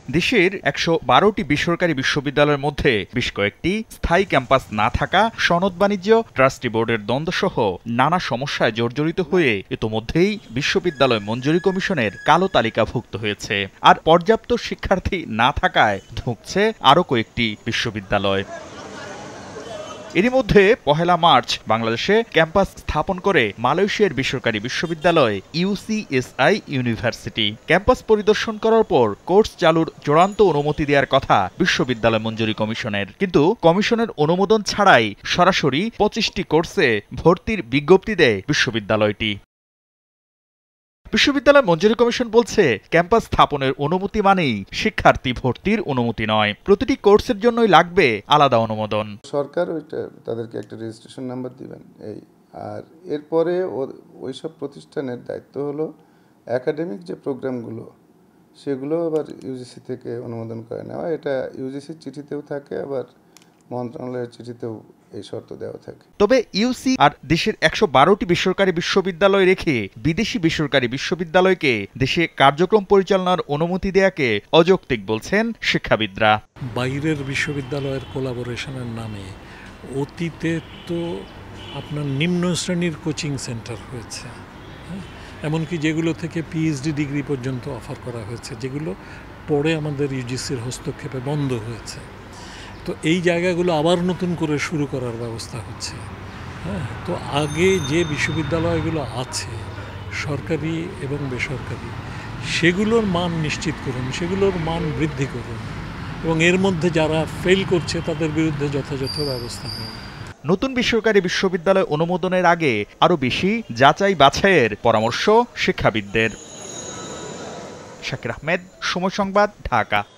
দেশের ১১২টি বেসরকারি বিশ্ববিদ্যালয়ের মধ্যে বেশ কয়েকটি স্থায়ী ক্যাম্পাস না থাকা, সনদ বাণিজ্য, ট্রাস্টি বোর্ডের দ্বন্দ্বসহ নানা সমস্যায় জর্জরিত হয়ে ইতোমধ্যেই বিশ্ববিদ্যালয় মঞ্জুরি কমিশনের কালো তালিকাভুক্ত হয়েছে। আর পর্যাপ্ত শিক্ষার্থী না থাকায় ধুঁকছে আরও কয়েকটি বিশ্ববিদ্যালয়। এরই মধ্যে ১লা মার্চ বাংলাদেশে ক্যাম্পাস স্থাপন করে মালয়েশিয়ার বেসরকারি বিশ্ববিদ্যালয় UCSI ইউনিভার্সিটি। ক্যাম্পাস পরিদর্শন করার পর কোর্স চালুর চূড়ান্ত অনুমতি দেওয়ার কথা বিশ্ববিদ্যালয় মঞ্জুরি কমিশনের, কিন্তু কমিশনের অনুমোদন ছাড়াই সরাসরি ২৫টি কোর্সে ভর্তির বিজ্ঞপ্তি দেয় বিশ্ববিদ্যালয়টি। বিশ্ববিদ্যালয় মঞ্জুরি কমিশন বলছে, ক্যাম্পাস স্থাপনের অনুমতি মানেই শিক্ষার্থী ভর্তির অনুমতি নয়, প্রতিটি কোর্সের জন্যই লাগবে আলাদা অনুমোদন। সরকার তাদেরকে একটা রেজিস্ট্রেশন নাম্বার দিবেন, এই আর এরপরে ওইসব প্রতিষ্ঠানের দায়িত্ব হলো একাডেমিক যে প্রোগ্রামগুলো সেগুলো আবার ইউজিসি থেকে অনুমোদন করে নেওয়া। এটা ইউজিসির চিঠিতেও থাকে, আবার মন্ত্রণালয়ের চিঠিতেও এই শর্ত দেওয়া থাকে। তবে ইউসি আর দেশের ১১২টি বেসরকারি বিশ্ববিদ্যালয় রেখে বিদেশি বেসরকারি বিশ্ববিদ্যালয়কে দেশে কার্যক্রম পরিচালনার অনুমতি দেয়াকে অযৌক্তিক বলছেন শিক্ষাবিদরা। বাইরের বিশ্ববিদ্যালয়ের কোলাবোরেশনের নামে অতীতে তো আপনার নিম্ন শ্রেণীর কোচিং সেন্টার হয়েছে, এমনকি যেগুলো থেকে পিএইচডি ডিগ্রি পর্যন্ত অফার করা হয়েছে, যেগুলো পরে আমাদের ইউজিসির হস্তক্ষেপে বন্ধ হয়েছে। তো এই জায়গাগুলো আবার নতুন করে শুরু করার ব্যবস্থা হচ্ছে। তো আগে যে বিশ্ববিদ্যালয়গুলো আছে সরকারি এবং বেসরকারি, সেগুলোর মান নিশ্চিত করুন, সেগুলোর মান বৃদ্ধি করুন, এবং এর মধ্যে যারা ফেল করছে তাদের বিরুদ্ধে যথাযথ ব্যবস্থা নেন। নতুন বেসরকারি বিশ্ববিদ্যালয় অনুমোদনের আগে আরও বেশি যাচাই বাছাইয়ের পরামর্শ শিক্ষাবিদদের। শাকির আহমেদ, সময় সংবাদ, ঢাকা।